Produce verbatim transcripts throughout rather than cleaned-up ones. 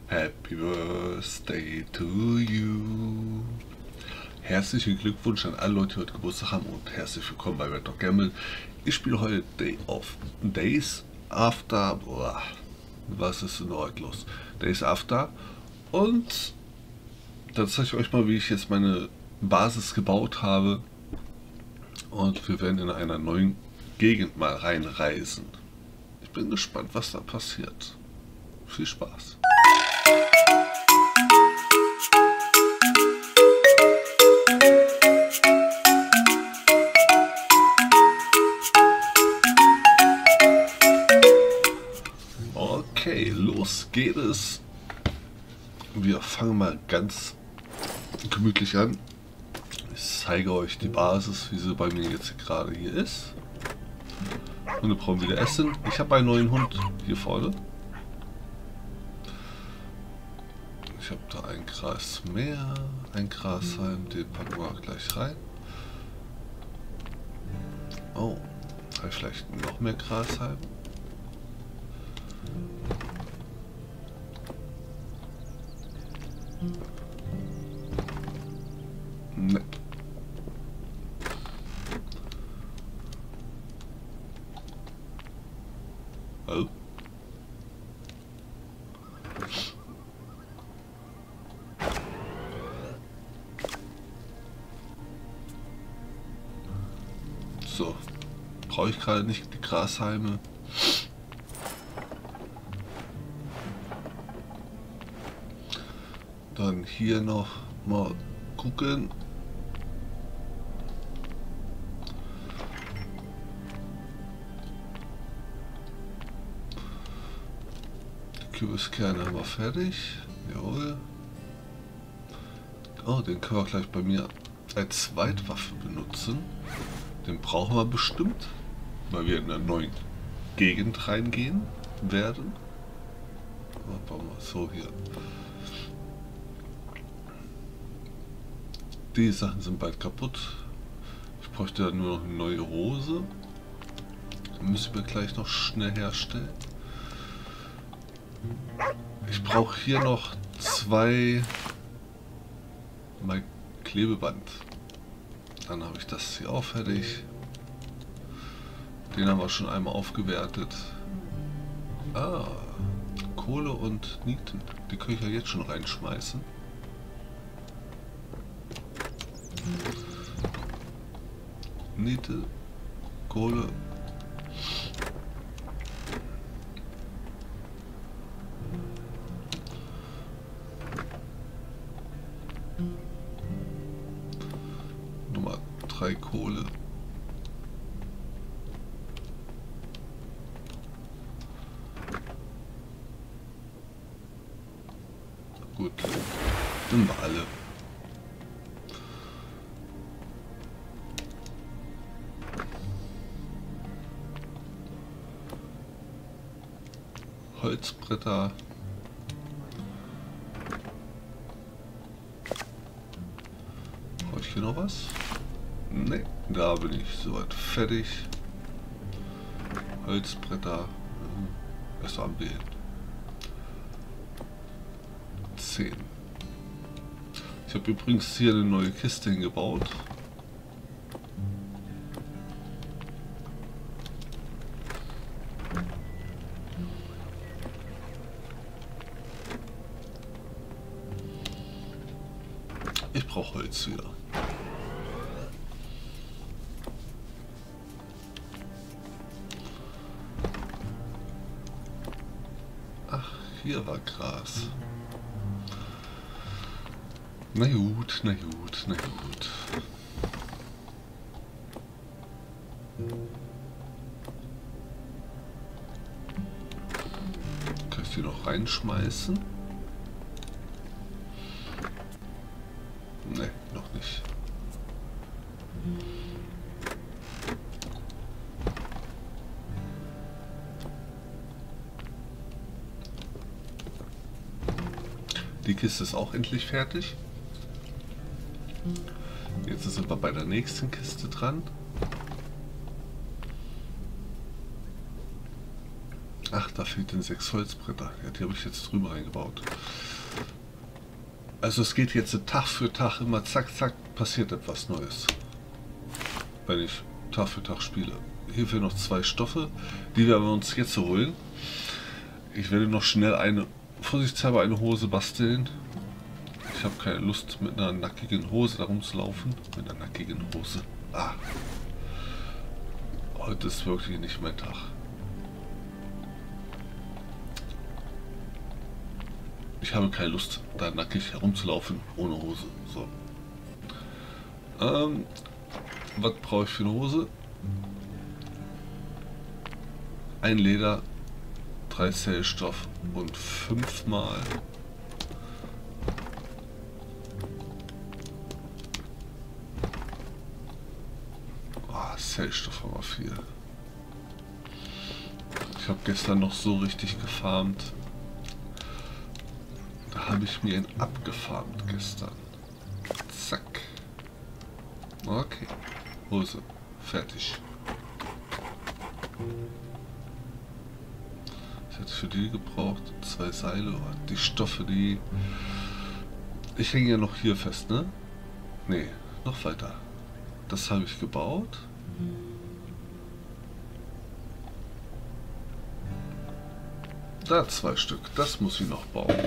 Happy Birthday to you. Herzlichen Glückwunsch an alle Leute, die heute Geburtstag haben und herzlich willkommen bei Red Dog Gamble. Ich spiele heute Day of Days After. Boah, was ist denn heute los? Days After. Und dann zeige ich euch mal, wie ich jetzt meine Basis gebaut habe. Und wir werden in einer neuen Gegend mal reinreisen. Ich bin gespannt, was da passiert. Viel Spaß. Okay, los geht es. Wir fangen mal ganz gemütlich an. Ich zeige euch die Basis, wie sie bei mir jetzt gerade hier ist. Hunde brauchen wieder Essen. Ich habe einen neuen Hund hier vorne. Ich habe da ein Gras mehr, ein Grashalm, den packen wir gleich rein. Oh, habe ich vielleicht noch mehr Grashalm? Ne. Oh. So, brauche ich gerade nicht die Grashalme. Dann hier noch mal gucken. Die Kürbiskerne haben wir fertig. Jawohl. Oh, den können wir gleich bei mir als Zweitwaffe benutzen. Den brauchen wir bestimmt, weil wir in eine neue Gegend reingehen werden. So hier. Die Sachen sind bald kaputt. Ich bräuchte dann nur noch eine neue Hose. Die müssen wir gleich noch schnell herstellen. Ich brauche hier noch zwei mein Klebeband. Dann habe ich das hier auch fertig. Den haben wir schon einmal aufgewertet. Ah, Kohle und Nieten. Die kann ich ja jetzt schon reinschmeißen. Niete, Kohle. Nummer drei Kohle. Gut, dann wir alle. Holzbretter. Brauche ich hier noch was? Ne, da bin ich soweit fertig. Holzbretter. Erst anwählen. zehn. Ich habe übrigens hier eine neue Kiste hingebaut. Ich brauche Holz wieder. Ach, hier war Gras. Na gut, na gut, na gut. Kann ich die noch reinschmeißen? Ne, noch nicht. Die Kiste ist auch endlich fertig. Jetzt sind wir bei der nächsten Kiste dran. Ach, da fehlten sechs Holzbretter. Ja, die habe ich jetzt drüber eingebaut. Also es geht jetzt Tag für Tag immer zack, zack, passiert etwas Neues. Wenn ich Tag für Tag spiele. Hier fehlen noch zwei Stoffe, die werden wir uns jetzt holen. Ich werde noch schnell eine, vorsichtshalber eine Hose basteln. Ich habe keine Lust mit einer nackigen Hose da rumzulaufen. Mit einer nackigen Hose. Ah. Heute ist wirklich nicht mein Tag. Ich habe keine Lust, da nackig herumzulaufen, ohne Hose. So. Ähm, was brauche ich für eine Hose? Ein Leder, drei Zellstoff und fünfmal oh, Zellstoff haben wir viel. Ich habe gestern noch so richtig gefarmt. Da habe ich mir einen abgefarmt gestern. Zack. Okay. Hose. Fertig. Ich hätte für die gebraucht zwei Seile. Die Stoffe, die... Ich hänge ja noch hier fest, ne? Nee, noch weiter. Das habe ich gebaut. Da zwei Stück. Das muss ich noch bauen.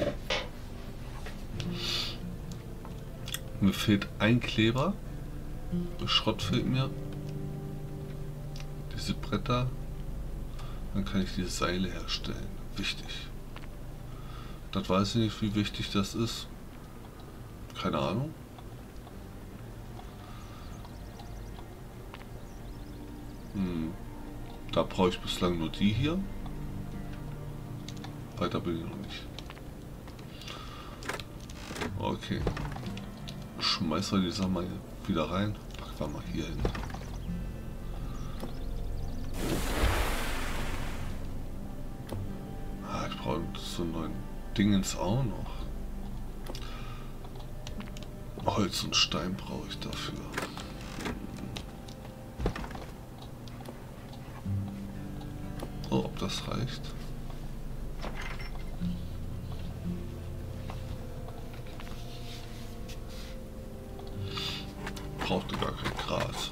Mir fehlt ein Kleber. Schrott fehlt mir. Diese Bretter. Dann kann ich diese Seile herstellen. Wichtig. Das weiß ich nicht, wie wichtig das ist. Keine Ahnung. Hm. Da brauche ich bislang nur die hier. Weiter bin ich noch nicht. Okay. Schmeißen wir die Sachen mal wieder rein. Packen wir mal hier hin. Ah, ich brauche so einen neuen Dingens auch noch. Holz und Stein brauche ich dafür. Oh, ob das reicht? Brauchte gar kein Gras.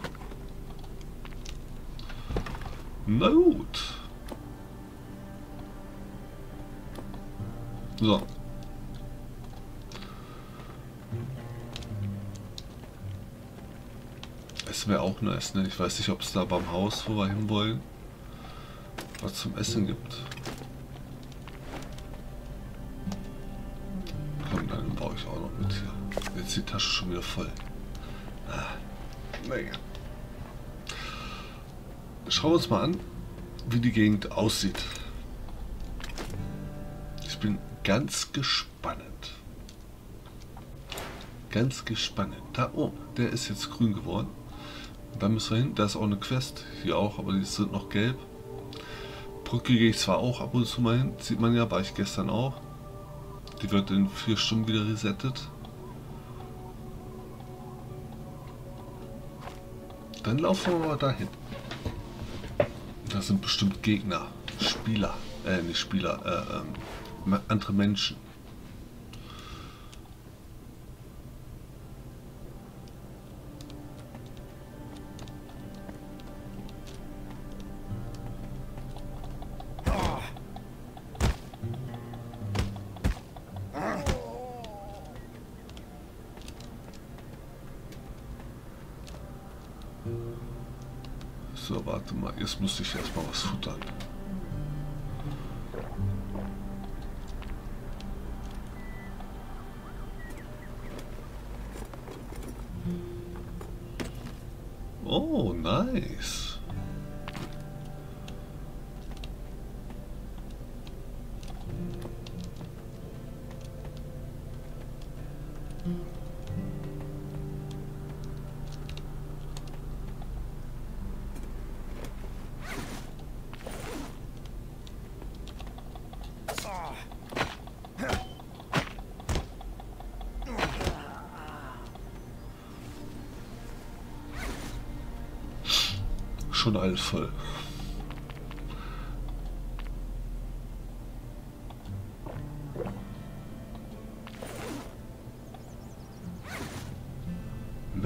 Na gut. So. Es wäre auch nice, ne? Ich weiß nicht, ob es da beim Haus, wo wir hin wollen, was zum Essen gibt. Komm, dann baue ich auch noch mit hier. Jetzt ist die Tasche schon wieder voll. Ah, naja. Schauen wir uns mal an, wie die Gegend aussieht. Ich bin ganz gespannt. Ganz gespannt. Da oben, der ist jetzt grün geworden. Da müssen wir hin. Da ist auch eine Quest. Hier auch, aber die sind noch gelb. Brücke gehe ich zwar auch ab und zu mal hin. Sieht man ja, war ich gestern auch. Die wird in vier Stunden wieder resettet. Dann laufen wir mal dahin. Da sind bestimmt Gegner. Spieler. Äh, nicht Spieler. Äh, ähm, andere Menschen. So, warte mal, jetzt muss ich erstmal was futtern. Oh, nice. Schon alles voll.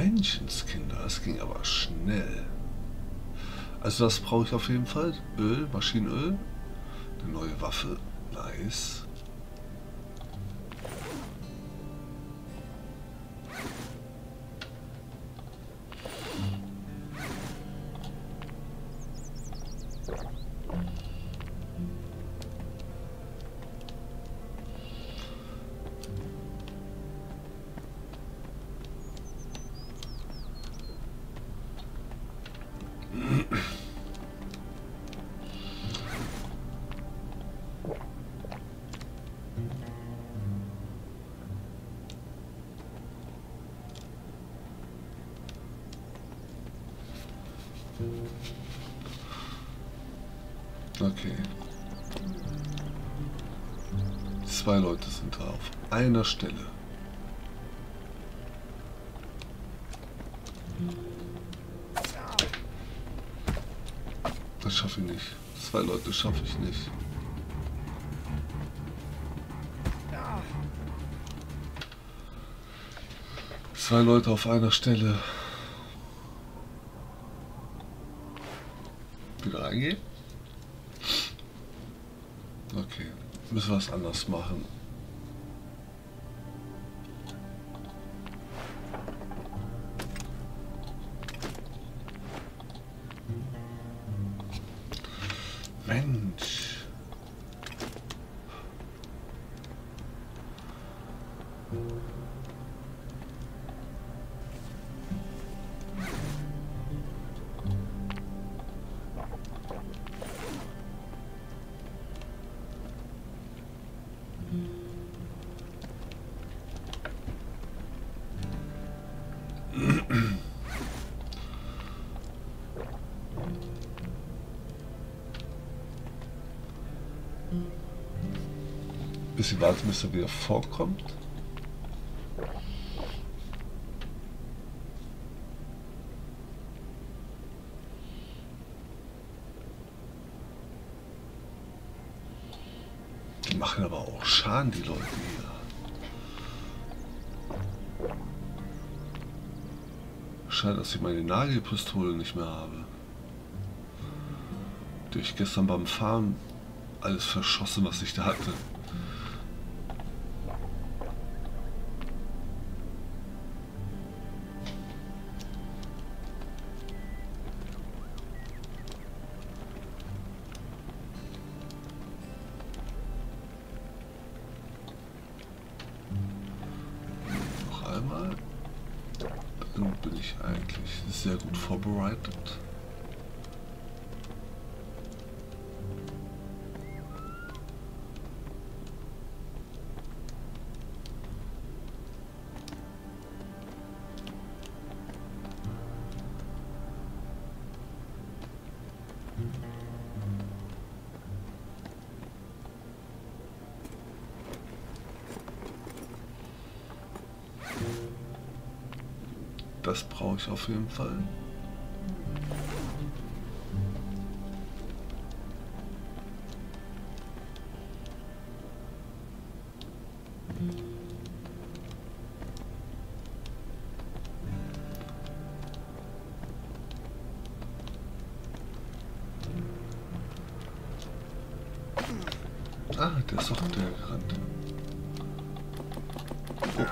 Menschenskinder, das ging aber schnell. Also das brauche ich auf jeden Fall. Öl, Maschinenöl. Eine neue Waffe. Nice. Okay. Zwei Leute sind da auf einer Stelle. Das schaffe ich nicht. Zwei Leute schaffe ich nicht. Zwei Leute auf einer Stelle. Wieder reingehen? Okay, müssen wir es anders machen. Mensch. Bisschen warten, bis er wieder vorkommt. Die machen aber auch Schaden, die Leute hier. Schade, dass ich meine Nagelpistole nicht mehr habe. Die ich gestern beim Fahren alles verschossen, was ich da hatte. Noch einmal. Dann bin ich eigentlich sehr gut vorbereitet. Das brauche ich auf jeden Fall. Ah, der ist doch der gerannt. Oh.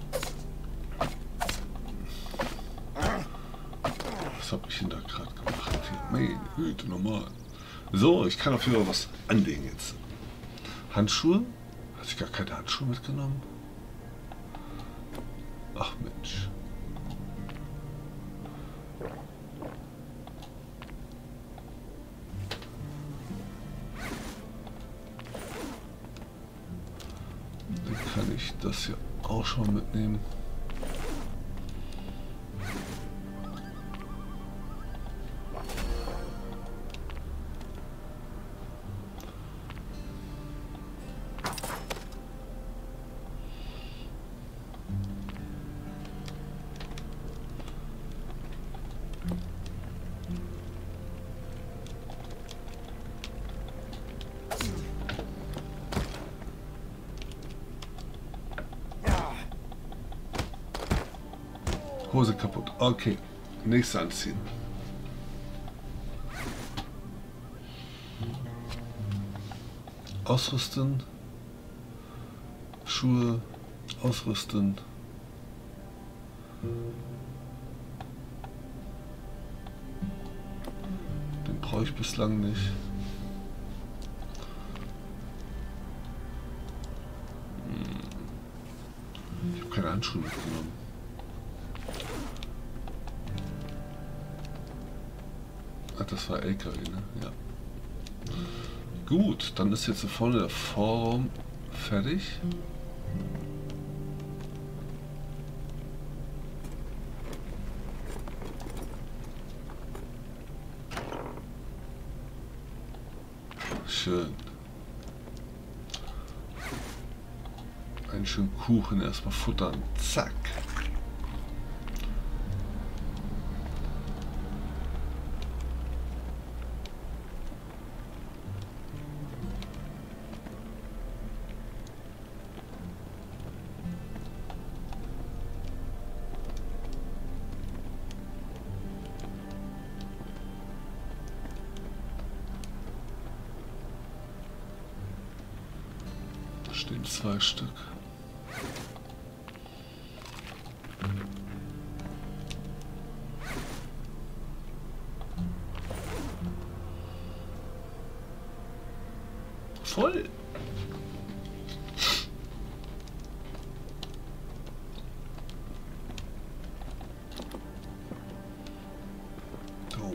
Was habe ich denn da gerade gemacht? Meine Güte, normal. So, ich kann auf jeden Fall was anlegen jetzt. Handschuhe? Hatte ich gar keine Handschuhe mitgenommen? Ach Mensch. Dann kann ich das hier auch schon mitnehmen. Hose kaputt. Okay. Nächste anziehen. Ausrüsten. Schuhe. Ausrüsten. Den brauche ich bislang nicht. Ich habe keine Handschuhe mitgenommen. Ach, das war L K W, ne? Ja. Gut, dann ist jetzt hier vorne der Vorraum fertig. Schön. Einen schönen Kuchen erstmal futtern. Zack. Da stehen zwei Stück. Voll. So.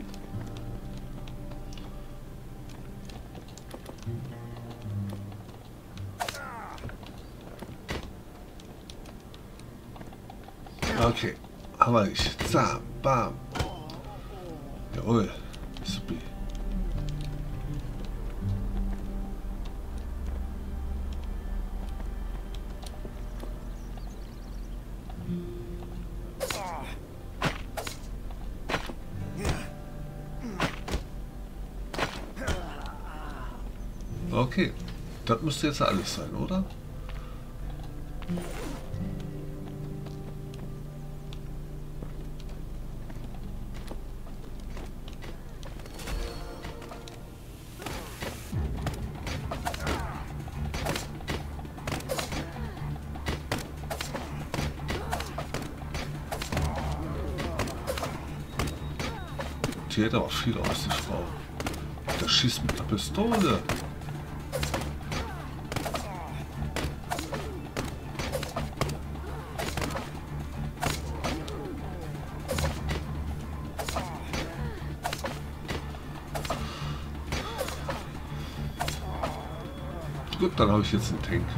Okay, haben wir nicht. Zam, bam. Jawohl. Supi. Okay, das müsste jetzt alles sein, oder? Die hält aber viel aus, die Frau. Der schießt mit der Pistole. Gut, dann habe ich jetzt einen Tank.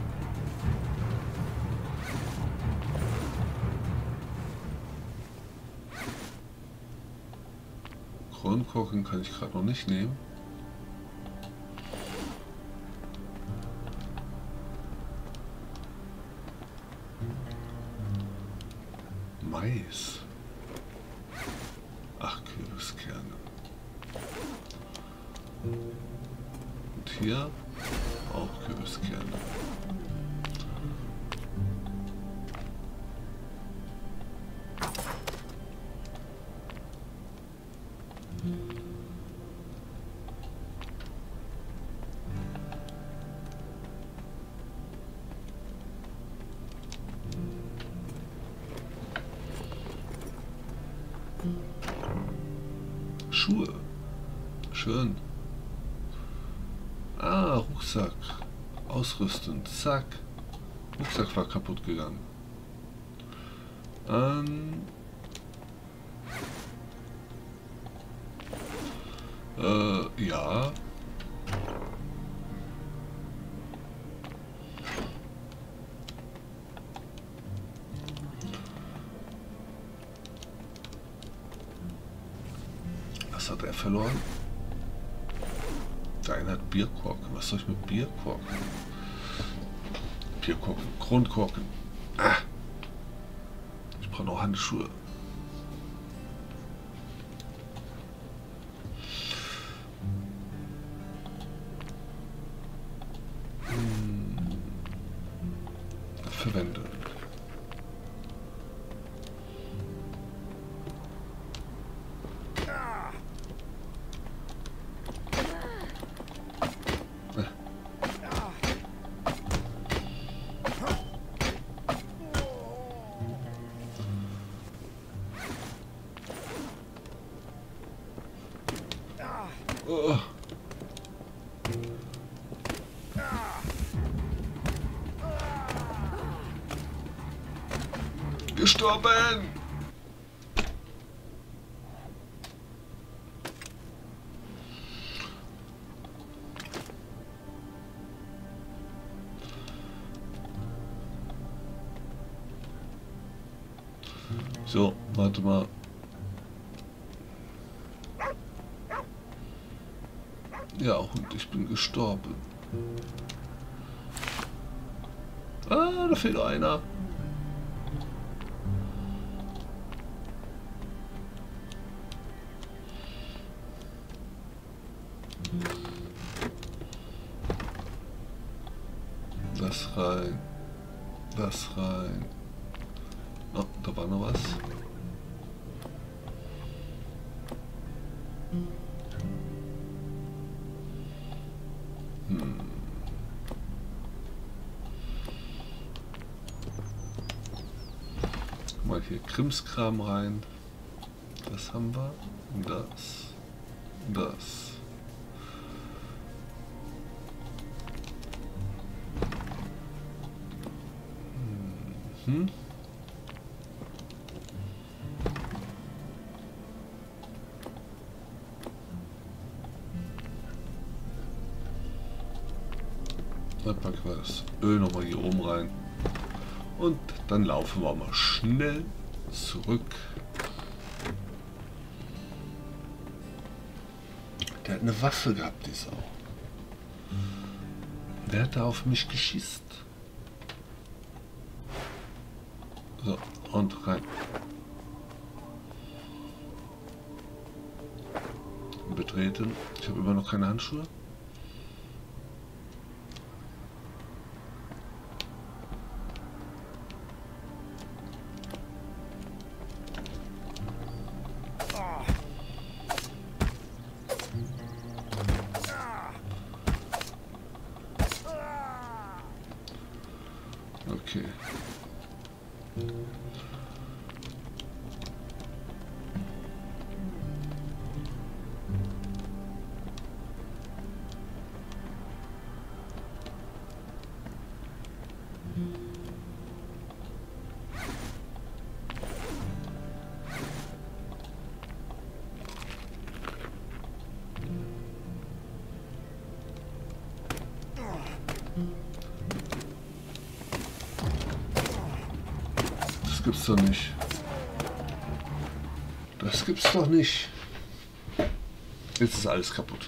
Kronkorken kann ich gerade noch nicht nehmen. Mais. Ach, Kürbiskerne. Und hier auch Kürbiskerne. Schuhe. Schön. Ah, Rucksack. Ausrüsten. Zack. Rucksack war kaputt gegangen. Ähm. Äh, ja. Was hat er verloren? Der eine hat Bierkorken. Was soll ich mit Bierkorken? Bierkorken. Kronkorken. Ah. Ich brauche noch Handschuhe. Hm. Verwende. gestorben! So, warte mal. Ja, und ich bin gestorben. Ah, da fehlt einer. Das rein. Das rein. Oh, da war noch was. Hm. Mal hier Krimskram rein. Das haben wir. Das. Das. Hm. Dann packen wir das Öl nochmal hier oben rein. Und dann laufen wir mal schnell zurück. Der hat eine Waffe gehabt, die Sau. Der hat da auf mich geschießt. So, und rein. Betreten. Ich habe immer noch keine Handschuhe. Okay. Das gibt's doch nicht. Das gibt's doch nicht. Jetzt ist alles kaputt.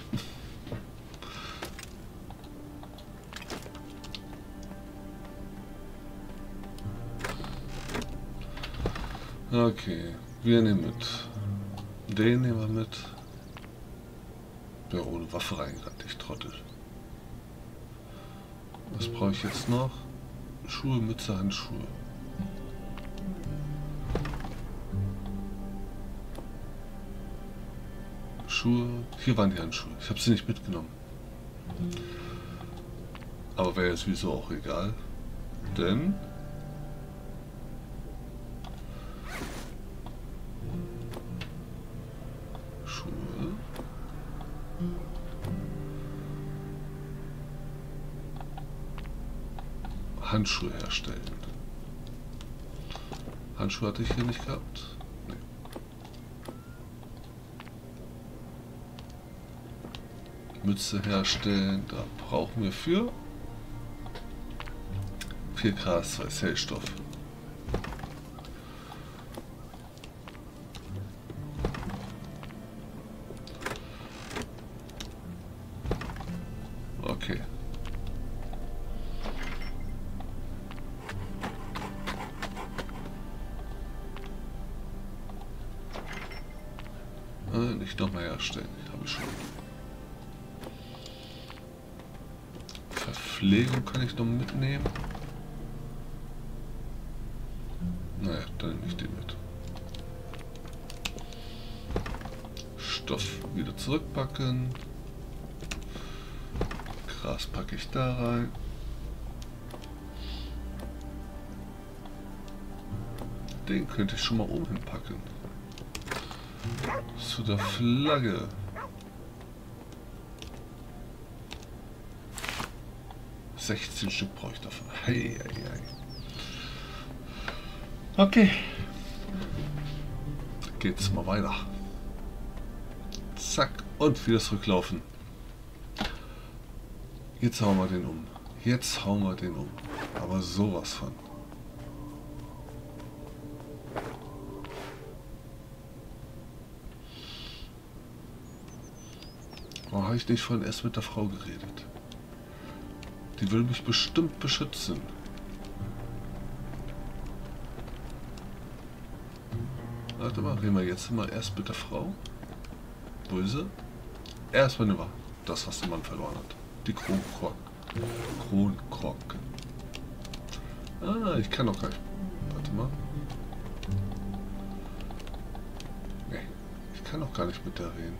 Okay, wir nehmen mit. Den nehmen wir mit. Der ohne Waffe reingerannt, ich Trottel. Was brauche ich jetzt noch? Schuhe, Mütze, Handschuhe. Schuhe. Hier waren die Handschuhe. Ich habe sie nicht mitgenommen. Aber wäre jetzt sowieso auch egal. Denn Schuhe. Handschuhe herstellen. Handschuhe hatte ich hier nicht gehabt. Nee. Mütze herstellen, da brauchen wir für vier Gras, zwei Zellstoff. Okay. Äh, nicht nochmal herstellen, habe ich schon. Verpflegung kann ich noch mitnehmen. Naja, dann nehme ich den mit. Stoff wieder zurückpacken. Gras packe ich da rein. Den könnte ich schon mal oben hinpacken. Zu der Flagge. sechzehn Stück brauche ich davon. Hey, hey, hey. Okay. Geht's mal weiter. Zack. Und wieder zurücklaufen. Jetzt hauen wir den um. Jetzt hauen wir den um. Aber sowas von. Warum habe ich nicht vorhin erst mit der Frau geredet? Die will mich bestimmt beschützen. Warte mal, reden wir jetzt mal erst mit der Frau. Wo ist sie? Erstmal nur das, was der Mann verloren hat. Die Kronkork. Kronkork. Ah, ich kann doch gar nicht. Warte mal. Nee, ich kann doch gar nicht mit der reden.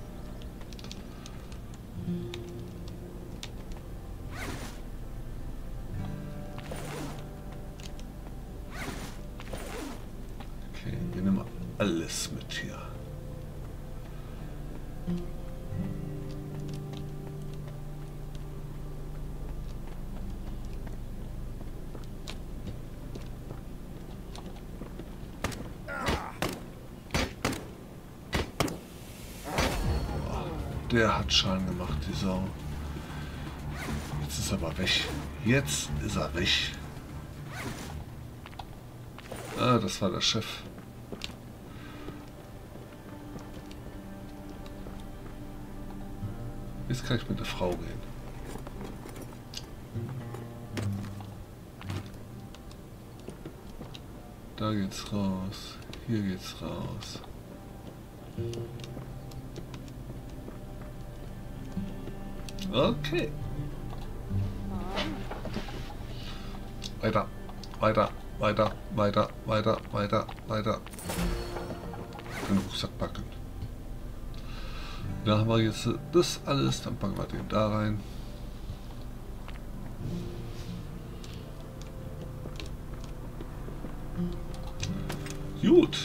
Okay, wir nehmen alles mit hier. Der hat Schaden gemacht, die Sau. Jetzt ist er aber weg. Jetzt ist er weg. Ah, das war der Chef. Jetzt kann ich mit der Frau reden. Da geht's raus. Hier geht's raus. Okay. Weiter, weiter, weiter, weiter, weiter, weiter, weiter. Den Rucksack packen. Da haben wir jetzt das alles, dann packen wir den da rein. Gut.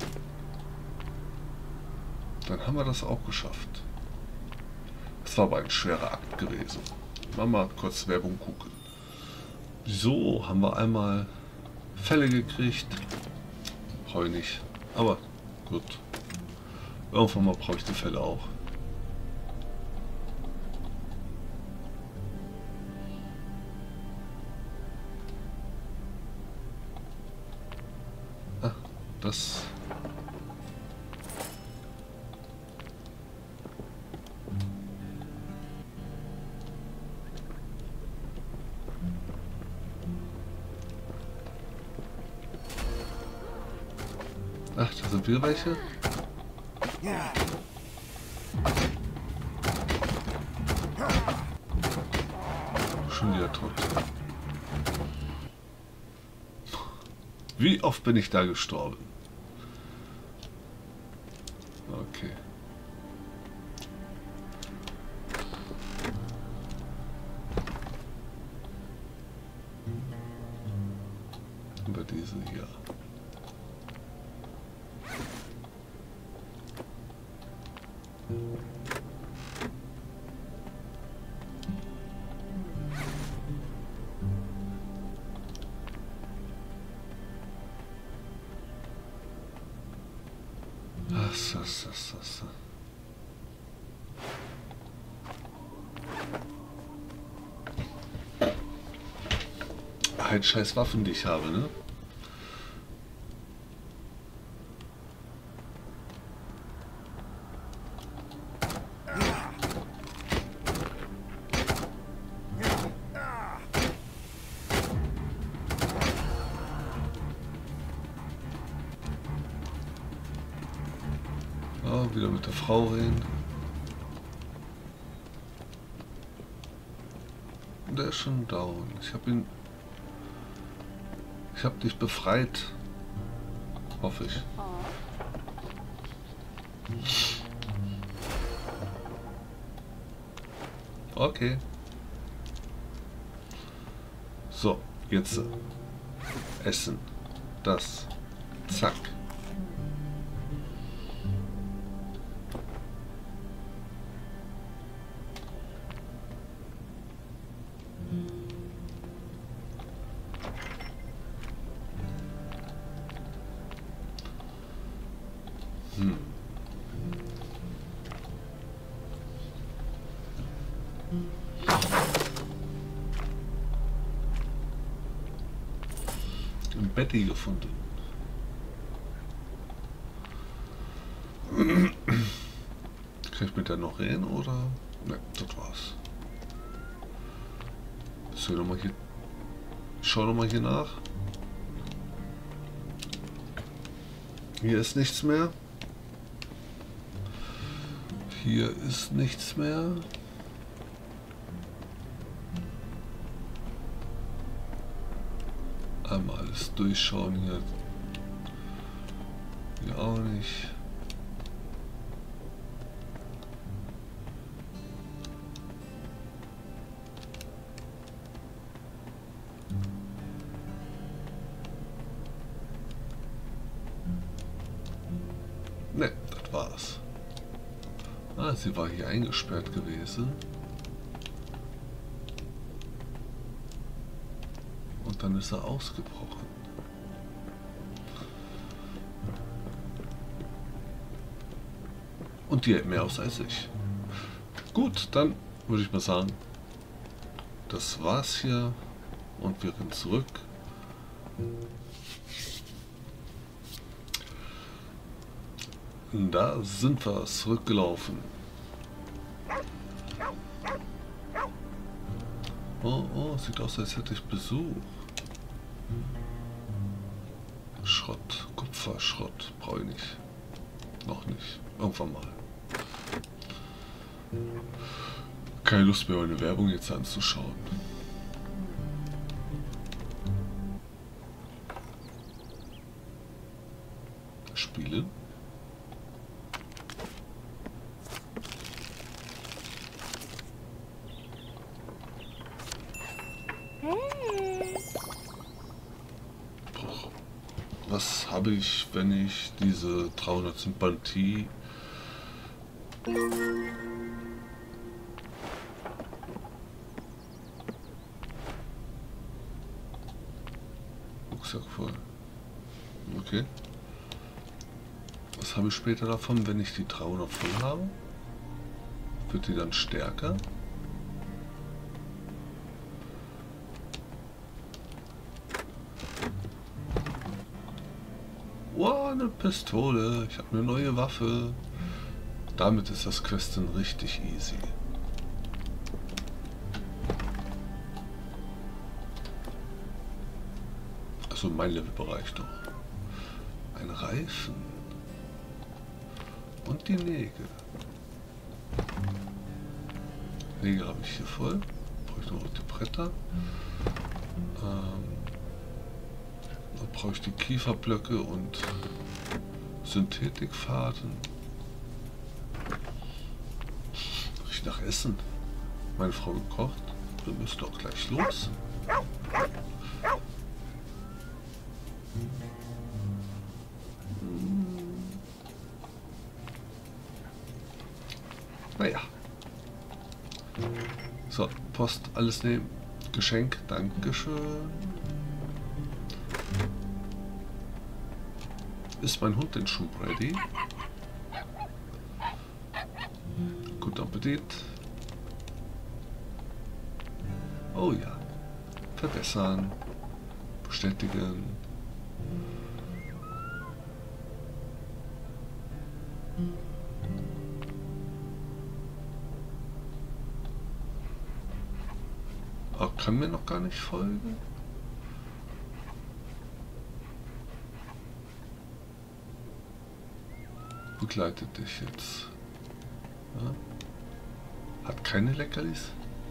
Dann haben wir das auch geschafft. Das war aber ein schwerer Akt gewesen. Mal kurz Werbung gucken. So, haben wir einmal Fälle gekriegt. Brauche ich nicht. Aber gut. Irgendwann mal brauche ich die Fälle auch. Ah, das... Ach, da sind wieder welche? Schon wieder tot. Wie oft bin ich da gestorben? Okay. Über diese hier. Ach, so, so, so, so. Halt scheiß Waffen, die ich habe, ne? Oh, wieder mit der Frau reden. Der ist schon down. Ich habe ihn... Ich habe dich befreit. Hoffe ich. Okay. So, jetzt essen. Das. Zack. Hm. Ein Betty gefunden. Kann ich mit der noch reden oder? Ne, das war's. So, noch mal hier. Schau noch mal hier nach. Hier ist nichts mehr. Hier ist nichts mehr. Einmal alles durchschauen hier. Hier auch nicht. Ne, das war's. Ah, sie war hier eingesperrt gewesen. Und dann ist er ausgebrochen. Und die hält mehr aus als ich. Gut, dann würde ich mal sagen, das war's hier. Und wir gehen zurück. Da sind wir zurückgelaufen. Oh, oh, sieht aus, als hätte ich Besuch. Schrott, Kupferschrott, brauche ich nicht. Noch nicht. Irgendwann mal. Keine Lust mehr, meine Werbung jetzt anzuschauen. Spielen. Was habe ich, wenn ich diese dreihundert Sympathie Rucksack voll. Okay. Was habe ich später davon, wenn ich die dreihundert voll habe? Wird die dann stärker? Wow, eine Pistole. Ich habe eine neue Waffe. Damit ist das Questen richtig easy. Also mein Levelbereich doch. Ein Reifen. Und die Nägel. Nägel habe ich hier voll. Brauche ich noch die Bretter. Ähm, dann brauche ich die Kieferblöcke und Synthetikfaden. Riecht nach Essen. Meine Frau gekocht. Wir müssen doch gleich los. Naja. So, Post, alles nehmen. Geschenk, Dankeschön. Ist mein Hund denn schon ready? Guten Appetit. Oh ja. Verbessern. Bestätigen. Oh, kann mir noch gar nicht folgen. Begleitet dich jetzt. Ja. Hat keine Leckerlis.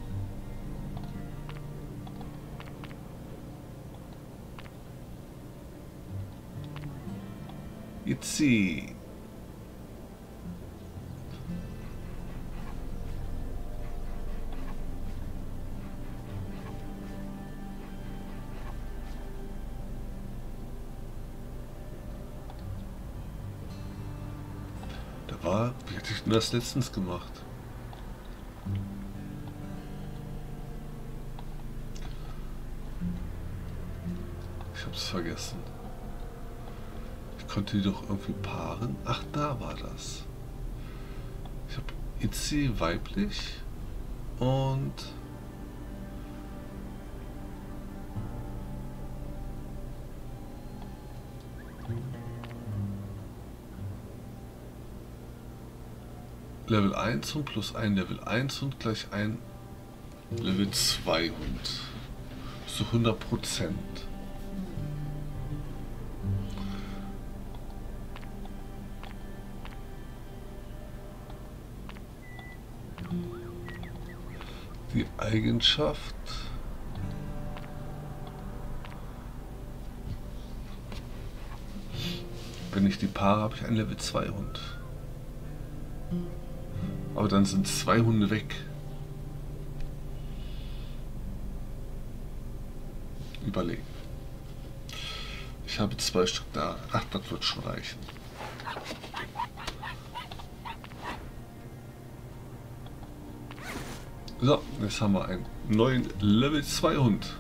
Jetzt sie. Da war, wie hatte ich denn das letztens gemacht? Ich hab's vergessen. Ich konnte die doch irgendwie paaren. Ach, da war das. Ich habe Itzy weiblich und Level eins und plus ein Level eins und gleich ein Level zwei Hund. So hundert Prozent. Die Eigenschaft. Wenn ich die paare, habe ich ein Level zwei Hund. Aber dann sind zwei Hunde weg. Überlegen. Ich habe zwei Stück da. Ach, das wird schon reichen. So, jetzt haben wir einen neuen Level zwei Hund.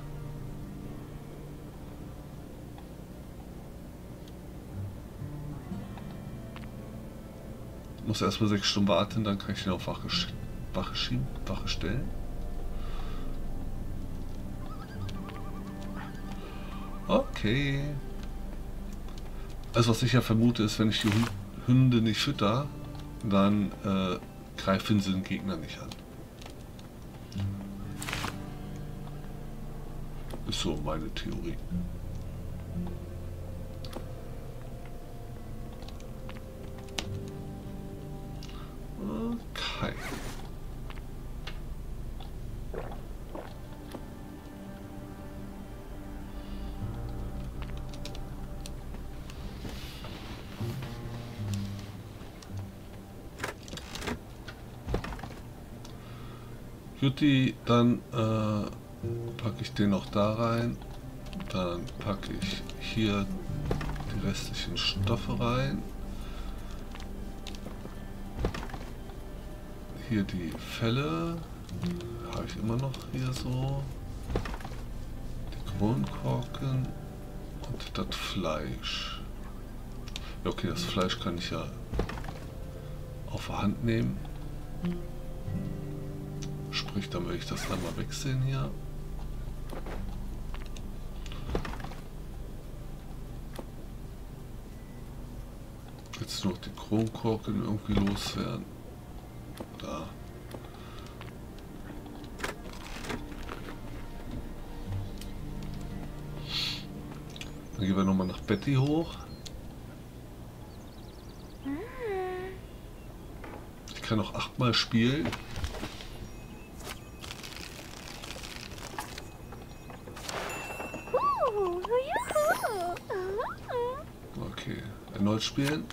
Muss erstmal sechs Stunden warten, dann kann ich ihn auf Wache, Wache schieben, Wache stellen. Okay. Also was ich ja vermute ist, wenn ich die Hunde nicht fütter, dann äh, greifen sie den Gegner nicht an. Ist so meine Theorie. Okay. Juti, dann äh, packe ich den noch da rein. Dann packe ich hier die restlichen Stoffe rein. Hier die Felle habe ich immer noch hier so. Die Kronkorken und das Fleisch. Ja, okay, das Fleisch kann ich ja auf der Hand nehmen. Sprich, dann will ich das dann mal wechseln hier. Jetzt noch die Kronkorken irgendwie loswerden. Da. Dann gehen wir nochmal nach Betty hoch. Ich kann noch achtmal spielen. Okay, erneut spielen.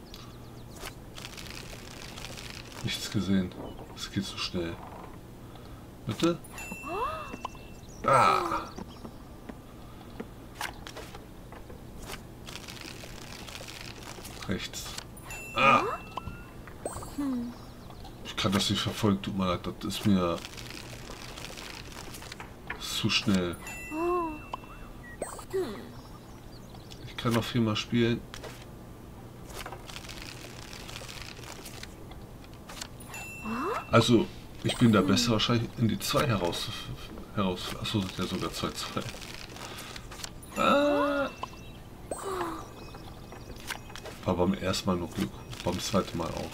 Nichts gesehen. Es geht so schnell. Bitte? Ah! Rechts. Ah! Ich kann das nicht verfolgen, tut mir leid, das ist mir zu schnell. Ich kann noch viermal spielen. Also, ich bin da besser wahrscheinlich in die zwei heraus. heraus Achso, sind ja sogar zwei zwei. Ah. War beim ersten Mal noch Glück, beim zweiten Mal auch.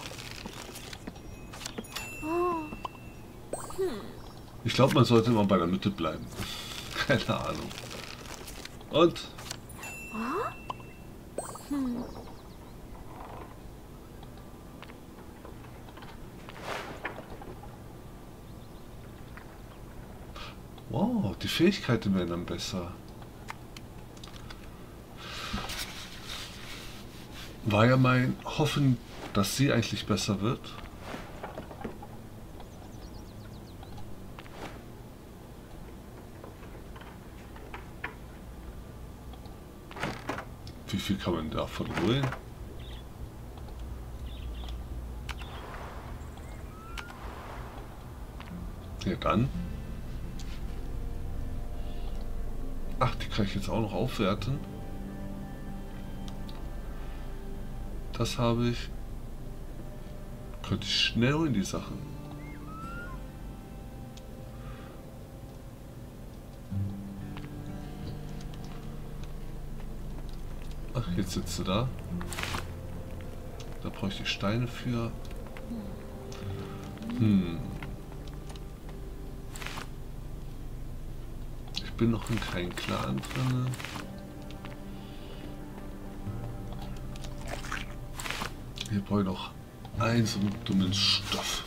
Ich glaube, man sollte immer bei der Mitte bleiben. Keine Ahnung. Und? Wow, die Fähigkeiten werden dann besser. War ja mein Hoffen, dass sie eigentlich besser wird. Wie viel kann man davon holen? Ja dann. Ach, die kann ich jetzt auch noch aufwerten. Das habe ich. Könnte ich schnell in die Sachen. Ach, jetzt sitzt du da. Da brauche ich die Steine für. Hm. Ich bin noch in keinem Clan drin. Hier brauche ich noch einen so einen dummen Stoff.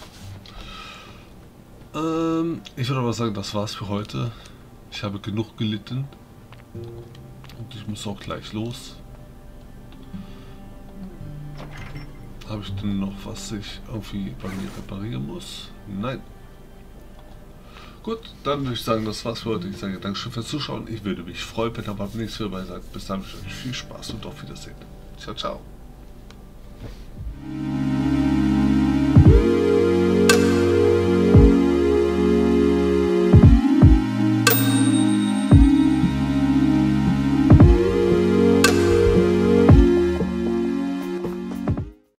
Ähm, ich würde aber sagen, das war's für heute. Ich habe genug gelitten. Und ich muss auch gleich los. Habe ich denn noch was ich irgendwie bei mir reparieren muss? Nein. Gut, dann würde ich sagen, das war's für heute. Ich sage Dankeschön fürs Zuschauen. Ich würde mich freuen, wenn ihr beim nächsten Mal dabei seid. Bis dann, viel Spaß und auf Wiedersehen. Ciao, ciao.